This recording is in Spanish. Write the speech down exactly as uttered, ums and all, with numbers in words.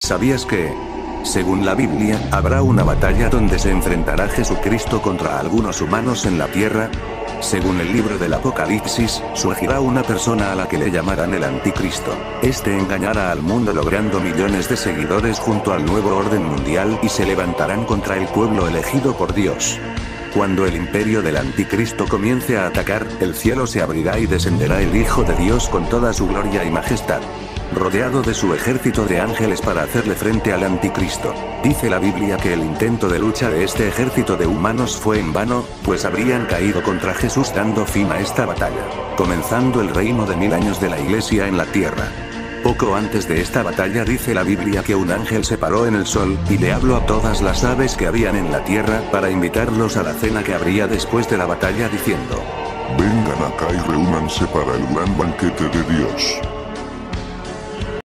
¿Sabías que, según la Biblia, habrá una batalla donde se enfrentará Jesucristo contra algunos humanos en la tierra? Según el libro del Apocalipsis, surgirá una persona a la que le llamarán el Anticristo. Este engañará al mundo logrando millones de seguidores junto al nuevo orden mundial y se levantarán contra el pueblo elegido por Dios. Cuando el imperio del Anticristo comience a atacar, el cielo se abrirá y descenderá el Hijo de Dios con toda su gloria y majestad, rodeado de su ejército de ángeles para hacerle frente al Anticristo. Dice la Biblia que el intento de lucha de este ejército de humanos fue en vano, pues habrían caído contra Jesús dando fin a esta batalla, comenzando el reino de mil años de la Iglesia en la tierra. Poco antes de esta batalla dice la Biblia que un ángel se paró en el sol, y le habló a todas las aves que habían en la tierra, para invitarlos a la cena que habría después de la batalla diciendo: vengan acá y reúnanse para el gran banquete de Dios.